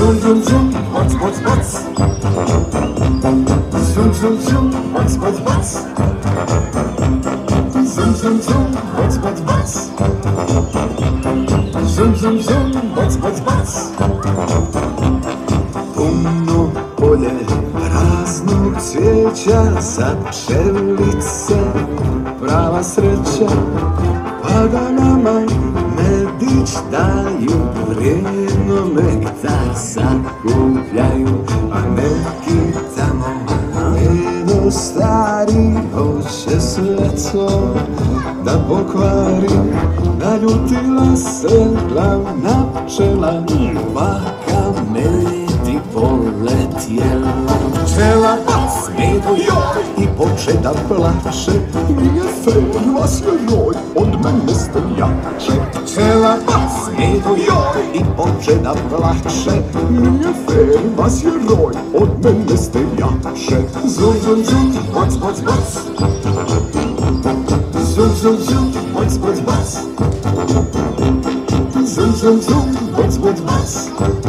Zum, zum, zum, boc, boc, boc. Zum, zum, zum, boc, boc, boc. Zum, zum, zum, boc, boc, boc. Zum, zum, zum, boc, boc, boc. Umno polje praznog cvijeća, za pšenice prava sreća, pa da nama medić daju, vrijedno nektar sakupljaju, a neki tamo medo stari hoće sve to da pokvari. Naljutila se glavna pčela, baka medi poletjela. Pčela bac medu joj i poče da plače, nije fer, vas je roj, od mene ste jače. Pčela bac medu joj i poče da plače, nije fer, vas je roj, od mene ste jače. Zum, zum, zum, bac, bac, bac. Zum, zum, zum, bac, bac, bac. Zum, zum, zum, bac, bac, bac.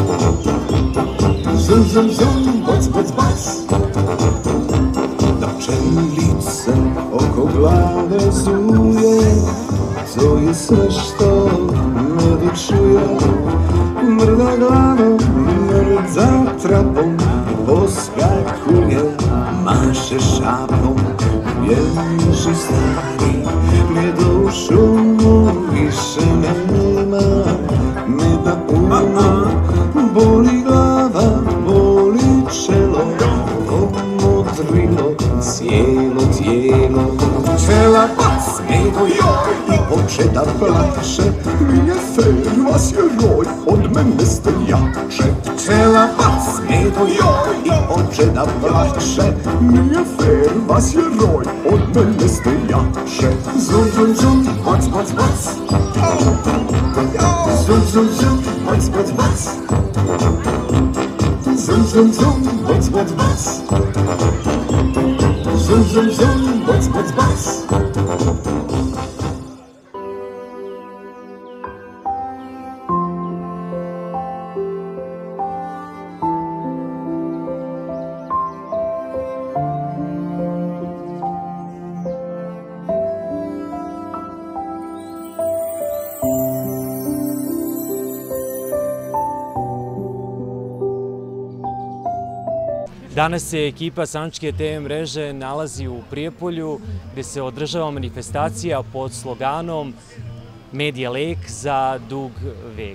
Zum, zum, zum, bac, bac, bac. Da pčelice oko glave zuje, to je sve što medu čuje. Mrda glavom, mrda trapom, poskakuje, maše šapom. Bježi stari, meda u šumu više nema, meda uma, boli glava, boli čelo, omodrilo cijelo tijelo. Pčela bac medu joj i poče da plače, nije fer, vas je roj, od mene ste jače. Pčela bac medu joj i poče da plače, nije fer, vas je roj, od mene ste jače. Zum, zum, zum, bac, bac, bac. Zum, zum, zum, bac, bac, bac. Zum, zum, zum, bac, bac, bac. Zum, zum, zum, bac, bac, bac. Danas se ekipa Sandžačke TV mreže nalazi u Prijepolju gdje se održava manifestacija pod sloganom Medija lek za dug vek.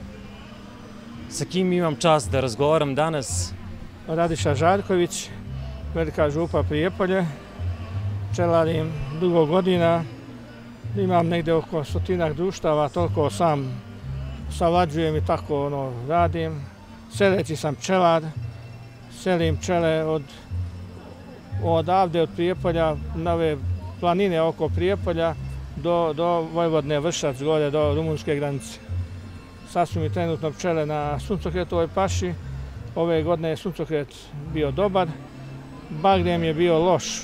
Sa kim imam čast da razgovaram danas? Radiša Žaljković, Velika župa Prijepolje. Pčelarim dugo godina, imam negdje oko 100 društava, toliko sam savlađujem i tako radim. Seleći sam pčelar. Selim pčele odavde od Prijepolja, na ove planine oko Prijepolja, do Vojvodne, Vršac, gore do rumunske granice. Sad su mi trenutno pčele na suncokretovoj paši. Ove godine je suncokret bio dobar. Bagrem je bio loš.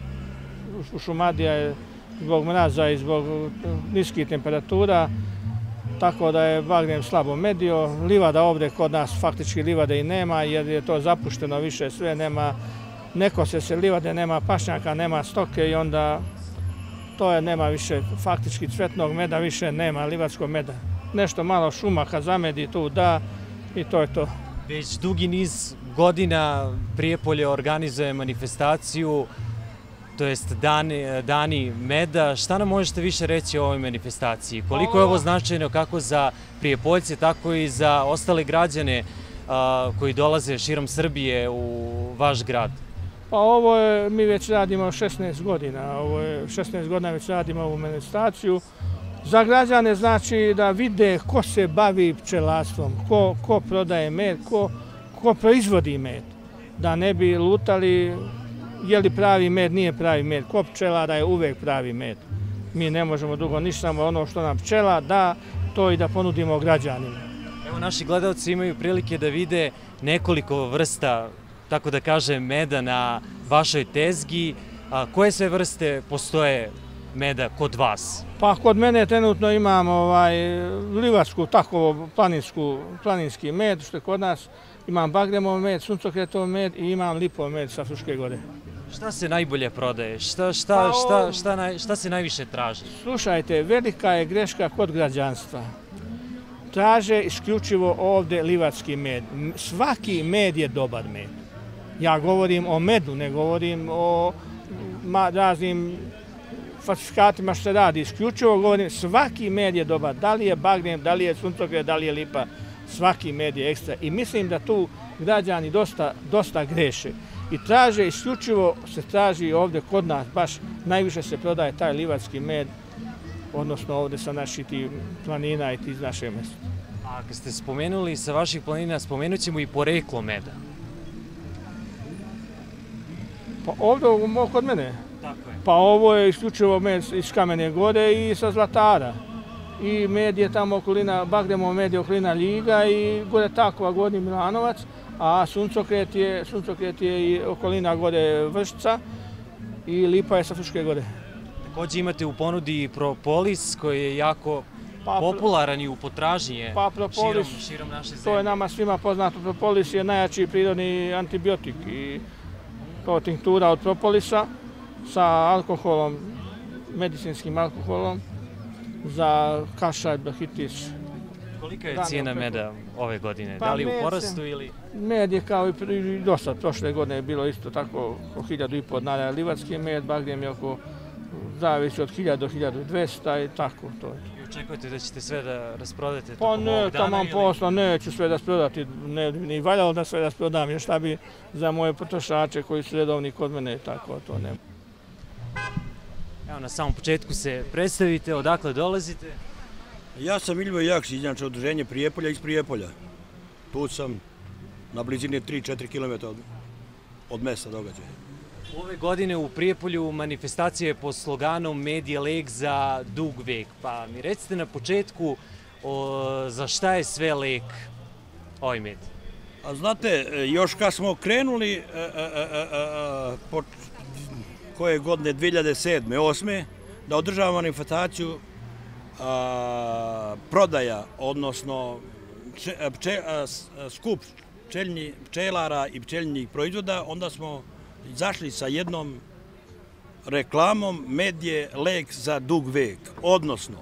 Šumadija je zbog mraza i zbog niskih temperatura, tako da je bagrem slabo medio. Livada ovdje kod nas faktički livade i nema, jer je to zapušteno više sve, ne kose se livade, nema pašnjaka, nema stoke i onda to je, nema više faktički cvetnog meda, više nema livadskog meda. Nešto malo šuma kad zamedi tu da i to je to. Već dugi niz godina Prijepolje organizuje manifestaciju, to jest dani meda. Šta nam možete više reći o ovoj manifestaciji? Koliko je ovo značajno kako za Prijepoljce, tako i za ostale građane koji dolaze širom Srbije u vaš grad? Pa ovo je, mi već radimo 16 godina. Ovo je 16 godina već radimo ovu manifestaciju. Za građane znači da vide ko se bavi pčelarstvom, ko prodaje med, ko proizvodi med. Da ne bi lutali je li pravi med, nije pravi med. Ko pčelara je uvek pravi med. Mi ne možemo drugo ništa, samo ono što nam pčela da, to i da ponudimo građanima. Evo, naši gledalci imaju prilike da vide nekoliko vrsta, tako da kažem, meda na vašoj tezgi. Koje sve vrste postoje meda kod vas? Pa kod mene trenutno imam livačku, tako planinski med, što je kod nas. Imam bagremov med, suncokretov med i imam lipov med sa Fruške gore. Šta se najbolje prodaje? Šta se najviše traži? Slušajte, velika je greška kod građanstva. Traže isključivo ovde livatski med. Svaki med je dobar med. Ja govorim o medu, ne govorim o raznim falsifikatima što se radi. Isključivo govorim, svaki med je dobar. Da li je bagrem, da li je suncokret, da li je lipa, svaki med je ekstra. I mislim da tu građani dosta greše. I traže, isključivo se traži ovde kod nas, baš najviše se prodaje taj livatski med, odnosno ovde sa naših planina i iz naše mjesta. A kad ste spomenuli sa vaših planina, spomenut ćemo i poreklo meda. Pa ovde kod mene? Tako je. Pa ovo je isključivo med iz Kamene gore i sa Zlatara. I med je tamo okolina, bagremov med je okolina Ljiga i gore Takova, Gornji Milanovac, a suncokret je i okolina gore Vršca i lipa je sa Fruške gore. Također imate u ponudi propolis koji je jako popularan i u potražnji širom naše zemlje. To je nama svima poznato. Propolis je najjači prirodni antibiotik i to tinktura od propolisa sa alkoholom, medicinskim alkoholom za kašalj, bronhitis. Kolika je cijena meda ove godine? Da li u porastu ili? Med je kao i dosta. Prošle godine je bilo isto tako oko 1.500 dinara livatski med, bagrem je oko, zavisi od 1000 do 1200 i tako to je. I očekujete da ćete sve da rasprodate tokom ovog dana? Pa ne, taman posla, neću sve da sprodati, ni valjalo da sve da sprodam, jer šta bi za moje potrošače koji su redovni kod mene i tako, to ne. Evo, na samom početku se predstavite, odakle dolazite? Ja sam Milivoj Jakšić, inače udruženje Prijepolja iz Prijepolja. Tu sam na blizini 3-4 km od mesta događaja. Ove godine u Prijepolju manifestacija je pod sloganom Med je lek za dug vek. Pa mi recite na početku za šta je sve lek ovaj med? A znate, još kad smo krenuli koje godine 2007-2008 da održavamo manifestaciju prodaja, odnosno skup pčelara i pčelinjih proizvoda, onda smo izašli sa jednom reklamom med je lek za dug vek, odnosno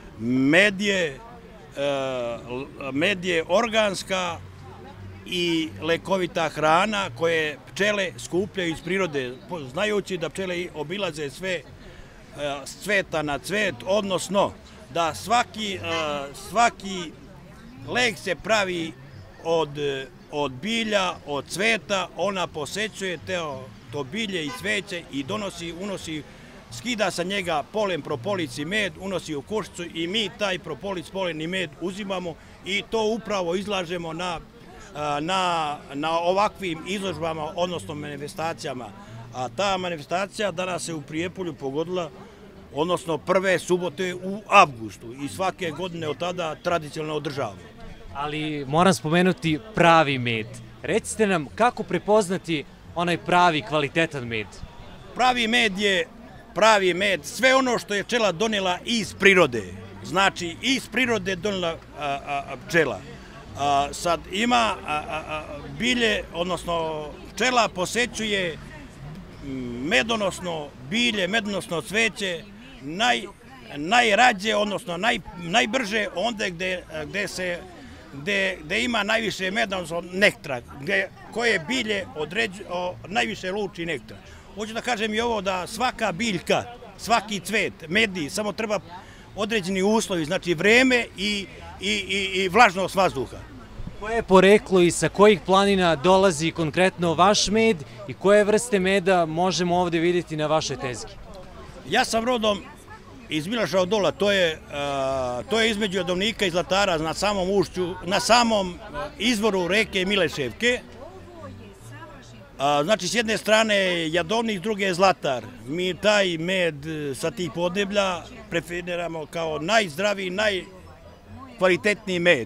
med je organska i lekovita hrana koje pčele skupljaju iz prirode, znajući da pčele obilaze sve cveta na cvet, odnosno da svaki lek se pravi od bilja, od cveta, ona posećuje to bilje i cveće i unosi, skida sa njega polen, propolis i med, unosi u košicu i mi taj propolis, polen i med uzimamo i to upravo izlažemo na ovakvim izložbama, odnosno manifestacijama. A ta manifestacija danas se u Prijepolju pogodila, odnosno prve subote u avgustu i svake godine od tada tradicionalno održavamo. Ali moram spomenuti pravi med. Recite nam kako prepoznati onaj pravi, kvalitetan med? Pravi med, sve ono što je pčela donela iz prirode. Znači, iz prirode donela pčela. Sad ima bilje, odnosno pčela posećuje medonosno bilje, medonosno cveće, najrađe, odnosno najbrže onda gde ima najviše meda, odnosno nektra, koje bilje najviše luči nektar. Hoću da kažem i ovo da svaka biljka, svaki cvet, medi, samo treba određeni uslovi, znači vreme i vlažnost vazduha. Koje je poreklo i sa kojih planina dolazi konkretno vaš med i koje vrste meda možemo ovde vidjeti na vašoj tezgi? Ja sam rodom iz Miloša Dola, to je između Jadovnika i Zlatara na samom izvoru reke Mileševke. Znači, s jedne strane je Jadovnik, s druge je Zlatar. Mi taj med sa tih podneblja preferiramo kao najzdraviji, najkvalitetniji med.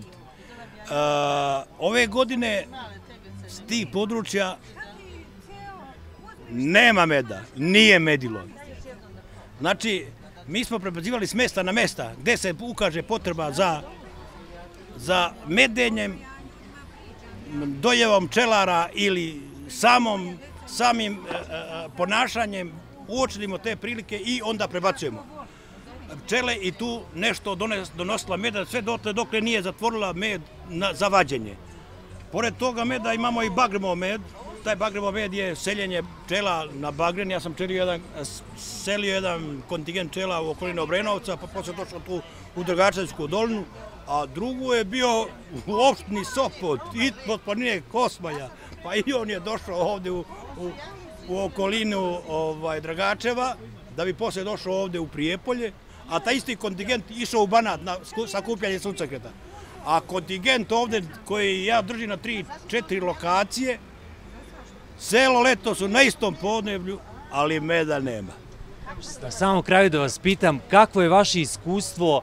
Ove godine s tih područja nema meda, nije medilo. Znači, mi smo prebacivali s mesta na mesta gde se ukaže potreba za medenjem, dojevom pčelara ili samim ponašanjem uočimo te prilike i onda prebacujemo pčele i tu nešto donosila meda, sve dokle nije zatvorila med za vađenje. Pored toga meda imamo i bagremov med. Taj bagremov med je seljenje pčela na bagren. Ja sam selio jedan kontingent pčela u okolini Obrenovca, pa posle došao tu u Dragačevsku dolinu, a drugo je bio u opštini Sopot, ispod planine Kosmaja, pa i on je došao ovde u okolinu Dragačeva, da bi posle došao ovde u Prijepolje, a taj isti kontingent išao u Banat na sakupljanje suncokreta. A kontingent ovde koji ja držim na 3-4 lokacije, celo leto su na istom podneblju, ali meda nema. Na samom kraju da vas pitam, kakvo je vaše iskustvo,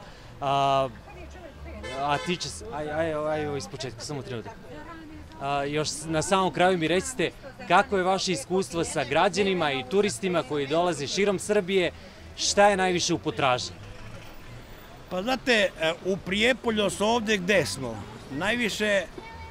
tiče se, ajde iz početka, samo trenutak. Još na samom kraju mi recite, kako je vaše iskustvo sa građanima i turistima koji dolaze širom Srbije, šta je najviše u potražnji? Pa znate, u Prijepolju su ovde gde smo. Najviše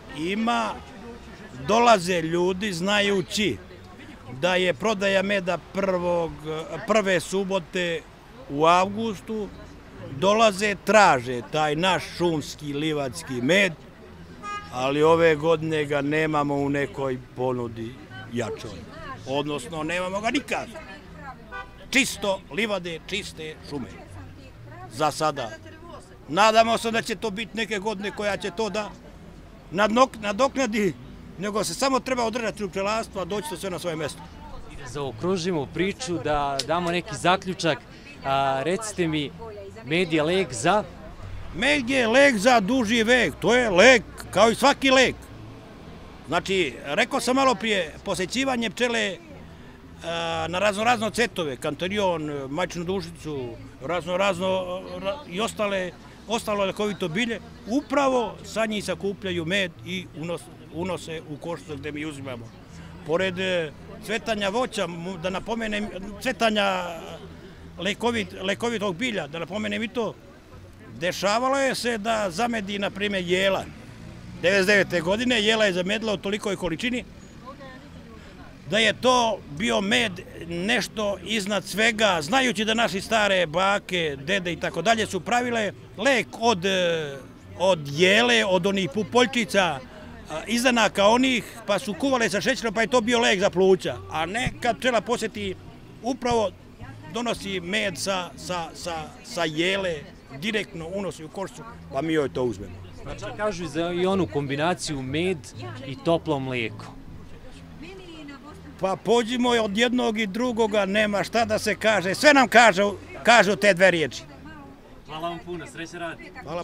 dolaze ljudi znajući da je prodaja meda prve subote u avgustu, dolaze, traže taj naš šumski, livatski med, ali ove godine ga nemamo u nekoj ponudi jačoj. Odnosno, nemamo ga nikad. Čisto livade, čiste šume. Za sada. Nadamo se da će to biti neke godine koja će to da nadoknadi, nego se samo treba održati u pčelarstvu, a doći to sve na svoje mesto. Da zaokružimo priču, da damo neki zaključak. Recite mi, med je lek za? Med je lek za duži vek. To je lek, kao i svaki lek. Znači, rekao sam malo prije, posećivanje pčele na razno cetove, kanterion, majčinu dušicu, razno i ostalo lekovito bilje, upravo sa njih sakupljaju med i unose u koštu gde mi uzimamo. Pored cvetanja voća, da napomenem, cvetanja lekovitog bilja, da napomenem i to, dešavalo je se da zamedi, na primjer, jela. 99. godine jela je zamedila u tolikoj količini da je to bio med nešto iznad svega, znajući da naši stare bake, dede i tako dalje su pravile lek od jele, od onih pupoljčica, izdanaka onih, pa su kuvale sa šećerom, pa je to bio lek za pluća. A ne kad pčela posjeti, upravo donosi med sa jele, direktno unosi u košcu, pa mi joj to uzmemo. Znači, kažu i onu kombinaciju med i toplo mlijeko. Pa pođimo od jednog i drugoga, nema šta da se kaže. Sve nam kažu te dve riječi. Hvala vam puno, sreće radi. Hvala.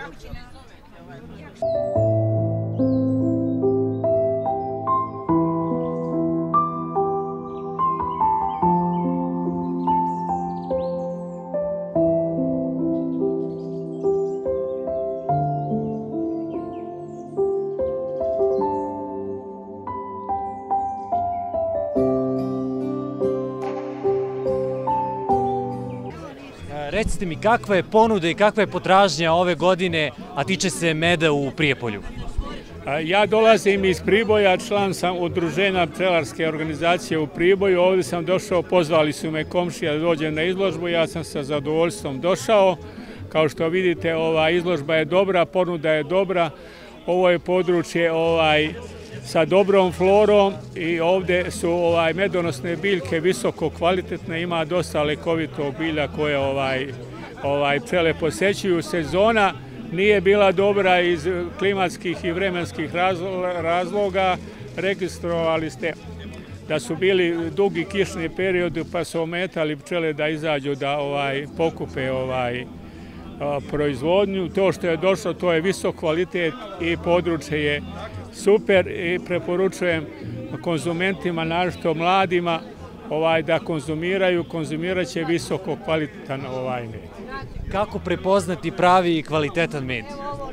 Recite mi, kakva je ponuda i kakva je potražnja ove godine, a tiče se meda u Prijepolju? Ja dolazim iz Priboja, član sam udruženja pčelarske organizacije u Priboju. Ovdje sam došao, pozvali su me komšija da dođem na izložbu, ja sam sa zadovoljstvom došao. Kao što vidite, ova izložba je dobra, ponuda je dobra. Ovo je područje sa dobrom florom i ovdje su medonosne biljke visoko kvalitetne, ima dosta lekovitog bilja koje pčele posećuju. Sezona nije bila dobra iz klimatskih i vremenskih razloga. Registrovali ste da su bili dugi kišni periodi pa su ometali pčele da izađu da pokupe proizvodnju. To što je došlo, to je visok kvalitet i područje je super i preporučujem konzumentima, naročito mladima, da konzumirat će visoko kvalitetan med. Kako prepoznati pravi i kvalitetan med?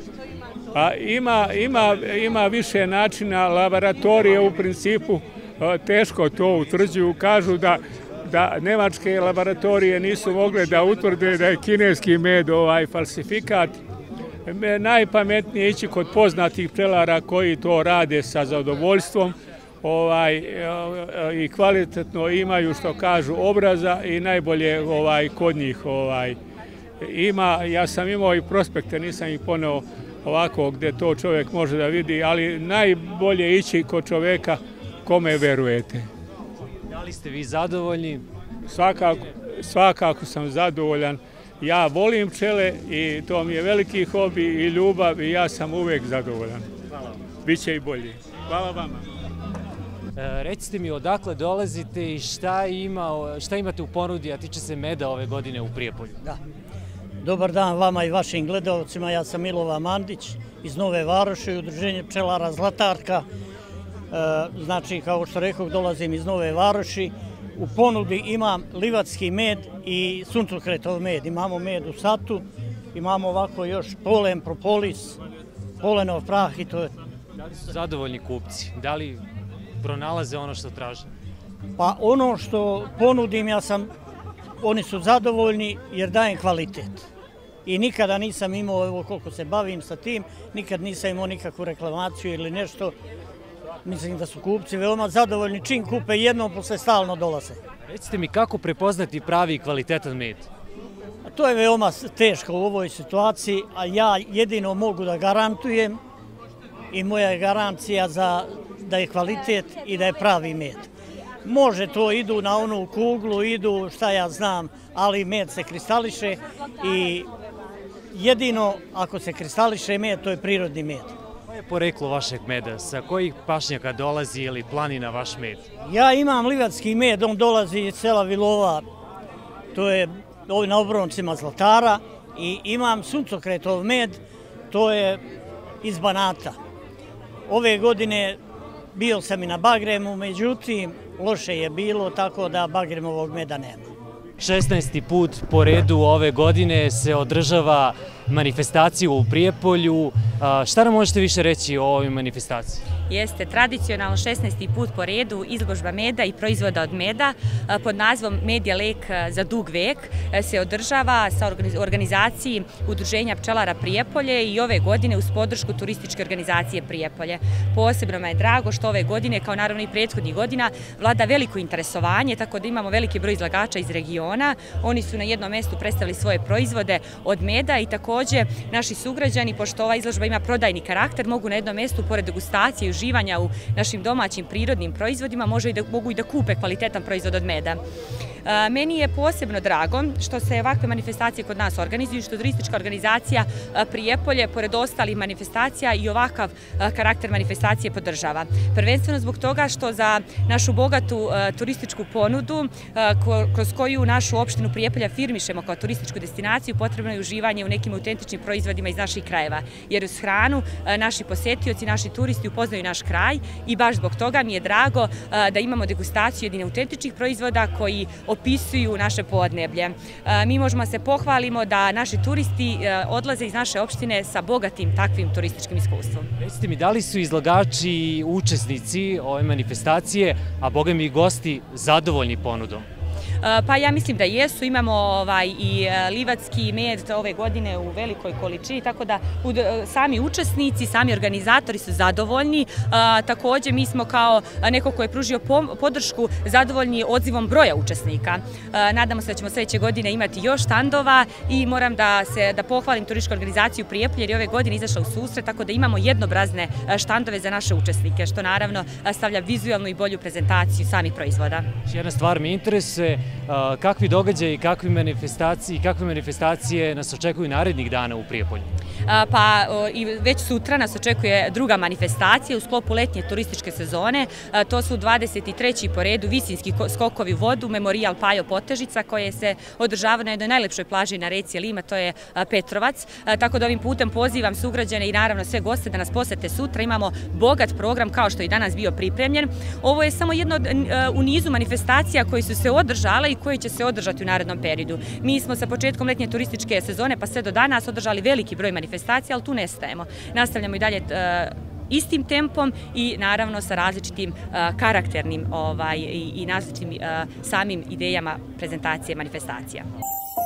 Ima više načina, laboratorije u principu teško to utvrđuju, kažu da nemačke laboratorije nisu mogle da utvrde da je kineski med falsifikat. Najpametnije ići kod poznatih pčelara koji to rade sa zadovoljstvom i kvalitetno imaju, što kažu, obraza i najbolje kod njih ima. Ja sam imao i prospekte, nisam ih poneo ovako gdje to čovjek može da vidi, ali najbolje ići kod čovjeka kome verujete. Da li ste vi zadovoljni? Svakako sam zadovoljan. Ja volim pčele i to mi je veliki hobi i ljubav i ja sam uvijek zadovoljan. Biće i bolje. Hvala vama. Recite mi odakle dolazite i šta imate u ponudi, a tiče se meda ove godine u Prijepolju? Da. Dobar dan vama i vašim gledalcima, ja sam Milova Mandić iz Nove Varoši, Udruženje pčelara Zlatarka. Znači, kao što rekoh, dolazim iz Nove Varoši. U ponudi imam livatski med i suncokretov med. Imamo med u satu, imamo ovako još polen, propolis, polenov prah i to je. Da li su zadovoljni kupci? Da li pronalaze ono što traže? Pa ono što ponudim, oni su zadovoljni jer dajem kvalitet. I nikada nisam imao, evo koliko se bavim sa tim, nikad nisam imao nikakvu reklamaciju ili nešto. Mislim da su kupci veoma zadovoljni, čim kupe jednom, posle stalno dolaze. Recite mi kako prepoznati pravi i kvalitetan med? To je veoma teško u ovoj situaciji, a ja jedino mogu da garantujem i moja je garancija da je kvalitet i da je pravi med. Može to, idu na onu kuglu, idu šta ja znam, ali med se kristališe i jedino ako se kristališe med, to je prirodni med. Koje je poreklo vašeg meda? Sa kojih pašnjaka dolazi ili planina vaš med? Ja imam livatski med, on dolazi iz sela Vilova, to je na obroncima Zlatara, i imam suncokretov med, to je iz Banata. Ove godine bio sam i na Bagremu, međutim, loše je bilo, tako da Bagremovog meda nema. 16. put po redu ove godine se održava manifestacija u Prijepolju. Šta nam možete više reći o ovoj manifestaciji? Jeste tradicionalno 16. put po redu izložba meda i proizvoda od meda pod nazivom Med je lek za dug vek se održava sa organizaciji Udruženja pčelara Prijepolje i ove godine uz podršku turističke organizacije Prijepolje. Posebno me je drago što ove godine, kao naravno i prethodnih godina, vlada veliko interesovanje, tako da imamo veliki broj izlagača iz regiona. Oni su na jednom mjestu predstavili svoje proizvode od meda i također naši sugrađani, pošto ova izložba ima prodajni karakter, mogu na jednom mjestu, pored degustacije i uživanja u našim domaćim prirodnim proizvodima, mogu i da kupe kvalitetan proizvod od meda. Meni je posebno drago što se ovakve manifestacije kod nas organizuju, što turistička organizacija Prijepolje, pored ostalih manifestacija, i ovakav karakter manifestacije podržava. Prvenstveno zbog toga što za našu bogatu turističku ponudu, kroz koju našu opštinu Prijepolja firmišemo kao turističku destinaciju, potrebno je uživanje u nekim autentičnim proizvodima iz naših krajeva. Jer uz hranu naši posetioci, naši turisti upoznaju naš kraj i baš zbog toga mi je drago da imamo degustaciju jedine autentičnih proizvoda koji opisuju naše podneblje. Mi možemo se pohvalimo da naši turisti odlaze iz naše opštine sa bogatim takvim turističkim iskustvom. Recite mi, da li su izlagači i učesnici ove manifestacije, a boga mi i gosti, zadovoljni ponudom? Pa ja mislim da jesu, imamo i livatski med ove godine u velikoj količini, tako da sami učesnici, sami organizatori su zadovoljni. Također mi smo kao neko ko je pružio podršku zadovoljni odzivom broja učesnika. Nadamo se da ćemo sljedeće godine imati još štandova i moram da pohvalim turističku organizaciju Prijepolje jer je ove godine izašla u susret, tako da imamo jednobrazne štandove za naše učesnike, što naravno stavlja vizualnu i bolju prezentaciju samih proizvoda. Jedna stvar me interesuje, kakvi događaji, kakve manifestacije nas očekuju narednih dana u Prijepolju? Pa već sutra nas očekuje druga manifestacija u sklopu letnje turističke sezone. To su 23. po redu visinski skokovi u vodu, memorijal Pajo Potežica, koje se održava na jednoj najlepšoj plaži na reci Lima, to je Petrovac. Tako da ovim putem pozivam sugrađane i naravno sve goste da nas posete sutra. Imamo bogat program kao što je danas bio pripremljen. Ovo je samo jedno u nizu manifestacija koji su se održale i koji će se održati u narednom periodu. Mi smo sa početkom letnje turističke sezone pa sve do danas održali veliki broj manifestacija, ali tu ne stajemo. Nastavljamo i dalje istim tempom i naravno sa različitim karakternim i različitim samim idejama prezentacije manifestacija.